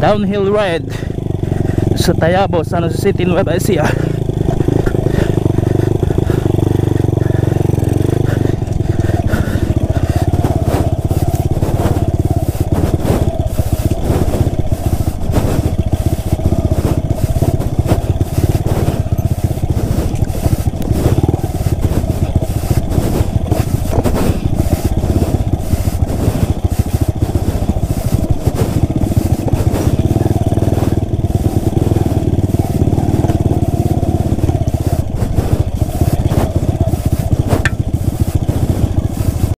downhill ride sa Tayabo, San Jose City, Nueva Ecija.